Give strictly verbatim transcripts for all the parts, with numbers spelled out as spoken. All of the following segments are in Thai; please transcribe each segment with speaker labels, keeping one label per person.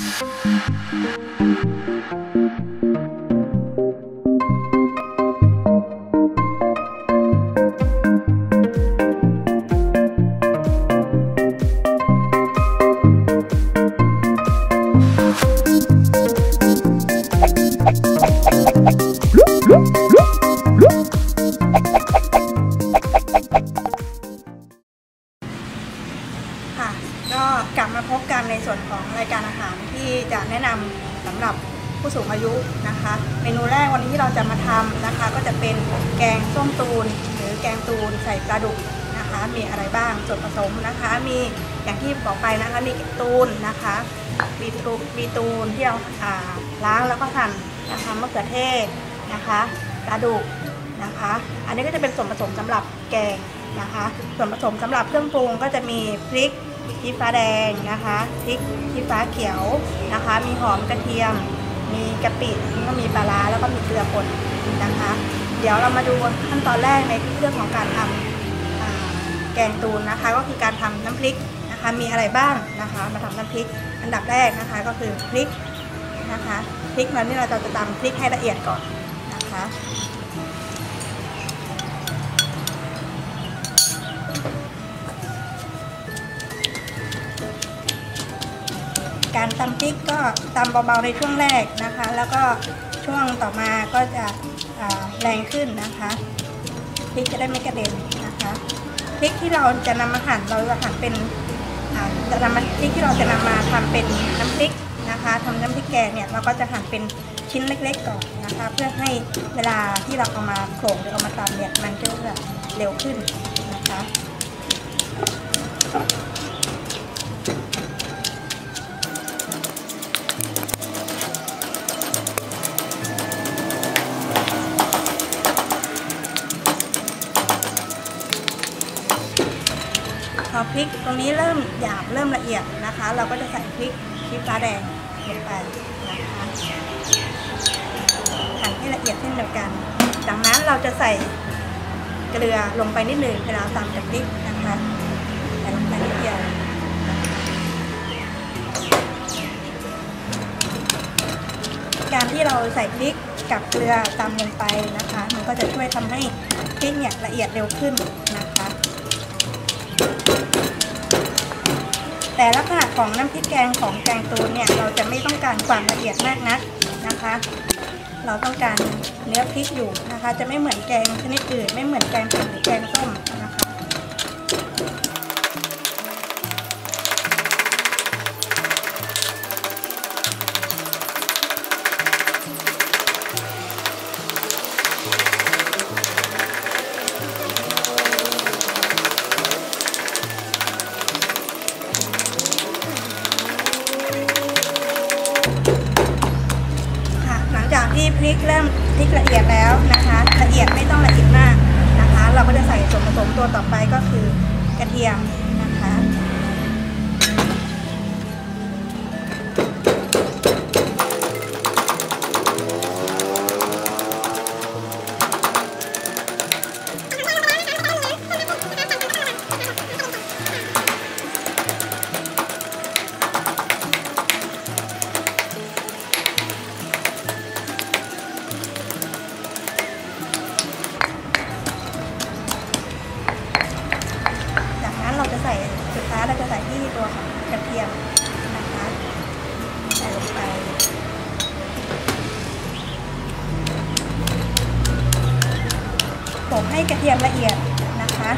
Speaker 1: ก็กลับมาพบกันในส่วนของรายการอาหารที่จะแนะนำสำหรับผู้สูงอายุนะคะเมนูแรกวันนี้ที่เราจะมาทำนะคะก็จะเป็นแกงส้มตูนหรือแกงตูนใส่ปลาดุกนะคะมีอะไรบ้างส่วนผสมนะคะมีอย่างที่บอกไปนะคะมีตูนนะคะมีตูนมีตูนที่เราล้างแล้วก็หั่นนะคะมะเขือเทศนะคะปลาดุกนะคะอันนี้ก็จะเป็นส่วนผสมสำหรับแกงนะคะส่วนผสมสำหรับเครื่องปรุงก็จะมีพริกชี้ฟ้าแดงนะคะพริกชี้ฟ้าเขียวนะคะมีหอมกระเทียมมีกะปิแล้วก็มีปลาร้าแล้วก็มีเกลือป่นนะคะเดี๋ยวเรามาดูขั้นตอนแรกในเรื่องของการทำแกงตูนนะคะก็คือการทำน้ำพริกนะคะมีอะไรบ้างนะคะมาทำน้ำพริกอันดับแรกนะคะก็คือพริกนะคะพริกนั้นนี่เราจะตำพริกให้ละเอียดก่อนนะคะการตำพริกก็ตำเบาๆในช่วงแรกนะคะแล้วก็ช่วงต่อมาก็จะแรงขึ้นนะคะพริกจะได้ไม่กระเด็นนะคะพริกที่เราจะนำมาหั่นเราจะหั่นเป็นจะนำมาพริกที่เราจะนำมาทำเป็นน้ำพริกนะคะทำน้ำพริกแกงเนี่ยเราก็จะหั่นเป็นชิ้นเล็กๆก่อนนะคะเพื่อให้เวลาที่เราเอามาโขลกหรือเอามาตำเนี่ยมันจะเร็วขึ้นนะคะพอพริกตรงนี้เริ่มหยาบเริ่มละเอียดนะคะเราก็จะใส่พริกชี้ฟ้าแดงลงไปนะคะหั่นให้ละเอียดเช่นเดียวกันจากนั้นเราจะใส่เกลือลงไปนิดหนึ่งเวลาตำกับพริกนะคะใส่ลงไปนิดเดียวการที่เราใส่พริกกับเกลือตำลงไปนะคะมันก็จะช่วยทำให้พริกเนี่ยละเอียดเร็วขึ้นนะคะแต่ลักษณะของน้ำพริกแกงของแกงตูนเนี่ยเราจะไม่ต้องการความละเอียดมากนักนะคะเราต้องการเนื้อพริกอยู่นะคะจะไม่เหมือนแกงชนิดอื่นไม่เหมือนแกงเผ็ดหรือแกงส้มนะคะที่พริกเริ่มพริกละเอียดแล้วนะคะละเอียดไม่ต้องละเอียดมากนะคะเราก็จะใส่ส่วนผสมตัวต่อไปก็คือกระเทียมนะคะเราจะใส่สุดท้ายเราจะใส่ที่ตัวของกระเทียมนะคะใส่ลงไปโขลกให้กระเทียมละเอียดนะคะ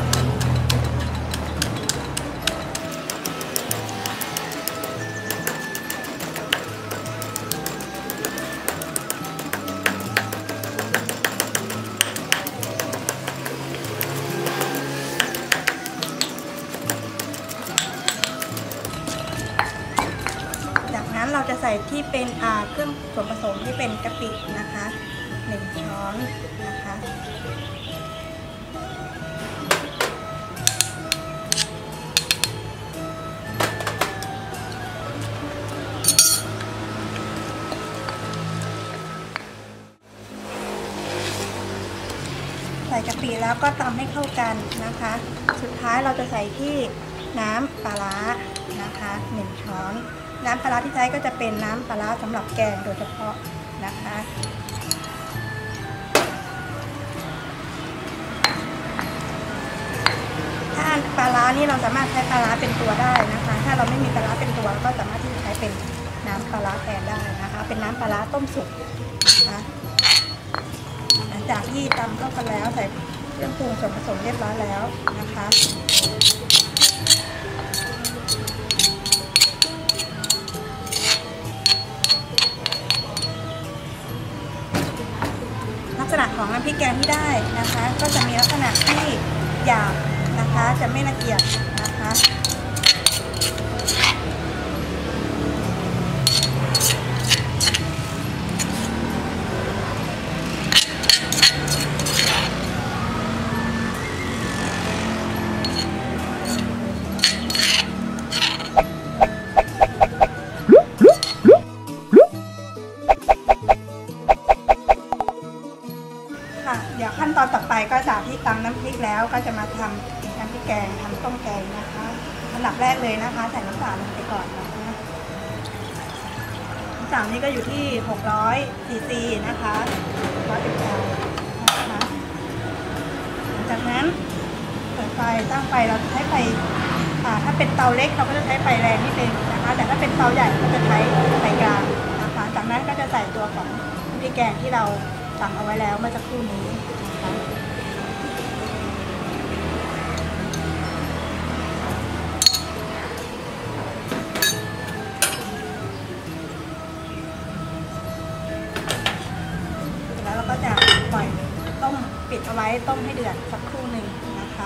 Speaker 1: เราจะใส่ที่เป็นเครื่องส่วนผสมที่เป็นกะปินะคะหนึ่งช้อนนะคะใส่กะปิแล้วก็ตำให้เข้ากันนะคะสุดท้ายเราจะใส่ที่น้ำปลาร้านะคะหนึ่งช้อนน้ำปลาร้าที่ใช้ก็จะเป็นน้ำปลาร้าสำหรับแกงโดยเฉพาะนะคะถ้าปลาร้านี่เราสามารถใช้ปลาร้าเป็นตัวได้นะคะถ้าเราไม่มีปลาร้าเป็นตัวก็สามารถที่จะใช้เป็นน้ำปลาร้าแทนได้นะคะเป็นน้ำปลาร้าต้มสุกนะคะหลังจากที่ตำเข้ากันแล้วใส่เครื่องปรุงส่วนผสมเรียบร้อยแล้วนะคะลักษณะของน้ำพริกแกงที่ได้นะคะก็จะมีลักษณะที่หยาบนะคะจะไม่ละเอียดนะคะเดี๋ยวขั้นตอนต่อไปก็จากที่ตำน้ำพริกแล้วก็จะมาทำน้ำพริกแกงทำต้มแกงนะคะอันดับแรกเลยนะคะใส่น้ำตาลลงไปก่อนนะคะน้ำตาลนี้ก็อยู่ที่หกร้อยซีซีนะคะร้อยสิบกรัมนะคะหลังจากนั้นเปิดไฟตั้งไฟเราใช้ไฟถ้าเป็นเตาเล็กเราก็จะใช้ไฟแรงนิดนึงนะคะแต่ถ้าเป็นเตาใหญ่ก็จะใช้ไฟกลางนะคะจากนั้นก็จะใส่ตัวของน้ำพริกแกงที่เราตำเอาไว้แล้วเมื่อสักครู่นี้นะคะแล้วเราก็จะปล่อยต้มปิดเอาไว้ต้มให้เดือดสักครู่หนึ่งนะคะ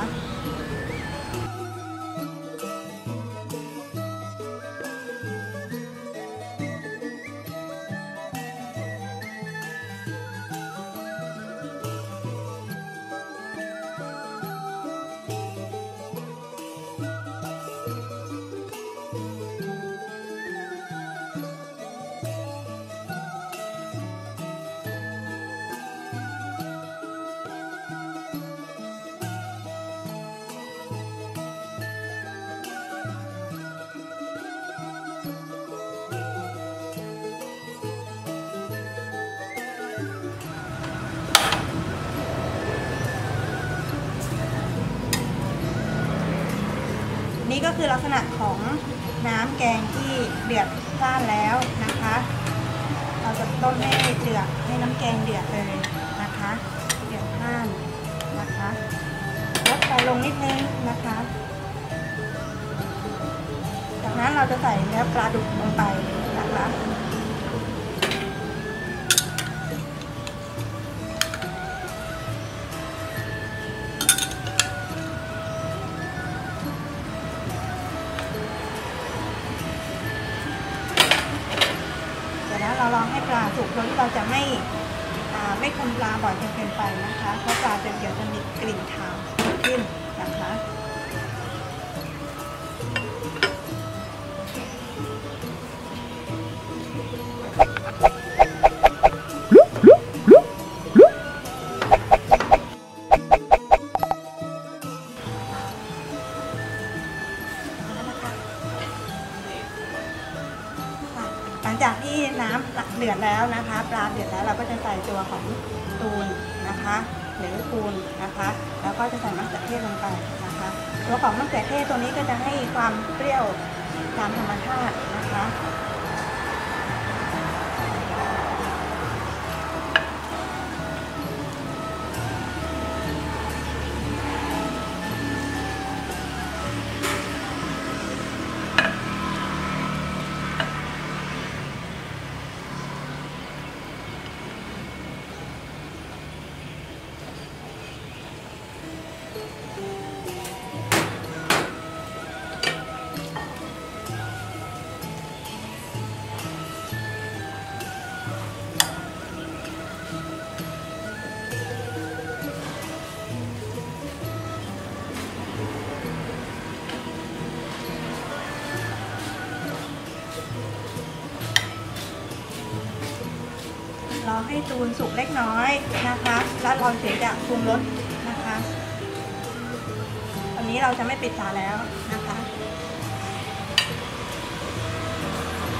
Speaker 1: นี่ก็คือลักษณะของน้ำแกงที่เดือดซ่านแล้วนะคะเราจะต้มให้เดือดให้น้ำแกงเดือดเลยนะคะเดือดซ่านนะคะลดไฟลงนิดนึงนะคะจากนั้นเราจะใส่เนื้อปลาดุกลงไปนะคะเราลองให้ปลาสุกโดยที่เราจะไม่ไม่คนปลาบ่อยจนเกินไปนะคะเพราะปลาจะเดี๋ยวจะมีกลิ่นคาวขึ้นนะคะหลังจากที่น้ำเดือดแล้วนะคะปลาเดือดแล้วเราก็จะใส่ตัวของตูนนะคะหรือปูนนะคะแล้วก็จะใส่มะเขือเทศลงไปนะคะตัวของมะเขือเทศตัวนี้ก็จะให้ความเปรี้ยวตามธรรมชาตินะคะรอให้ตูนสุกเล็กน้อยนะคะแล้วเราถึงจะปรุงรสนะคะตอนนี้เราจะไม่ปิดฝาแล้วนะคะ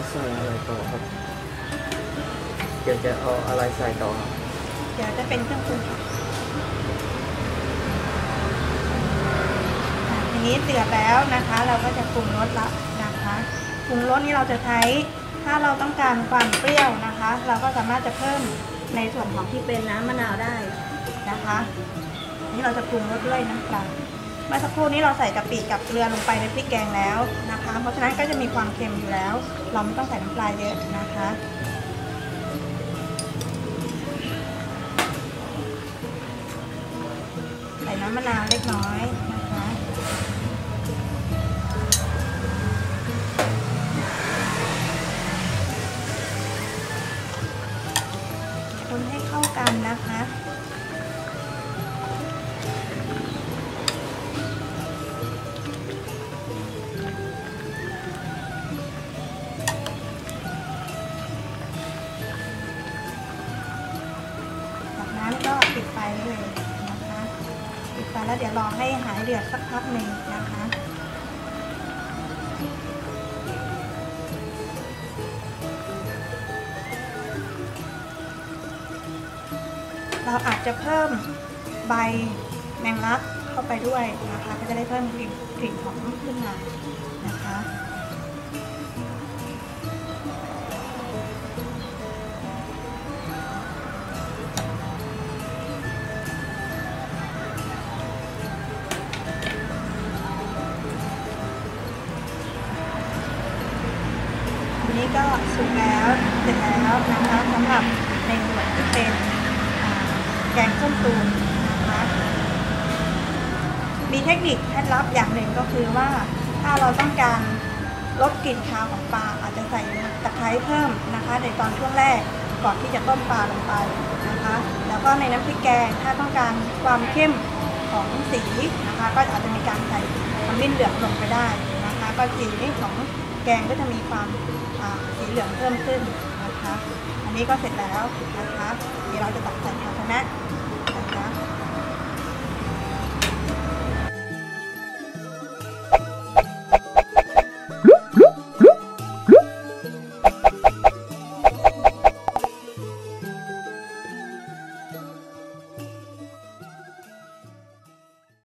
Speaker 2: ใส่อะไรต่อครับเดี๋ยวจะเอาอะไรใส่ต่อครับ
Speaker 1: เดี๋ยวจะเป็นเครื่องปรุงทีนี้เดือดแล้วนะคะ เราก็จะปรุงรสละนะคะปรุงรสนี้เราจะใช้ถ้าเราต้องการความเปรี้ยวนะคะ เราก็สามารถจะเพิ่มในส่วนของที่เป็นน้ำมะนาวได้นะคะนี่เราจะปรุงรสด้วยน้ำปลาเมื่อสักครู่นี้เราใส่กะปิกับเกลือลงไปในพริกแกงแล้วนะคะเพราะฉะนั้นก็จะมีความเค็มอยู่แล้วเราไม่ต้องใส่น้ำปลาเยอะนะคะใส่น้ำมะนาวเล็กน้อยนะคะคนให้เข้ากันนะคะจากนั้นก็ปิดไฟเลยนะคะปิดไฟแล้วเดี๋ยวรอให้หายเดือดสักพักหนึ่งนะคะเราอาจจะเพิ่มใบแมงลักเข้าไปด้วยนะคะก็จะได้เพิ่มกลิ่นกลิ่นหอมขึ้นมานะคะอันนี้ก็สุกแล้วเสร็จแล้วนะคะสำหรับในส่วนที่เป็นแกงส้มตูนนะคะมีเทคนิคเคล็ดลับอย่างหนึ่งก็คือว่าถ้าเราต้องการลดกลิ่นคาวของปลาอาจจะใส่ตะไคร้เพิ่มนะคะในตอนช่วงแรกก่อนที่จะต้มปลาลงไปนะคะแล้วก็ในน้ำพริกแกงถ้าต้องการความเข้มของสีนะคะก็อาจจะมีการใส่ขมิ้นเหลืองลงไปได้นะคะก็สีของแกงก็จะมีความสีเหลืองเพิ่มขึ้นนะคะอันนี้ก็เสร็จแล้วนะคะเดี๋ยวเราจะตักใส่ภาชนะ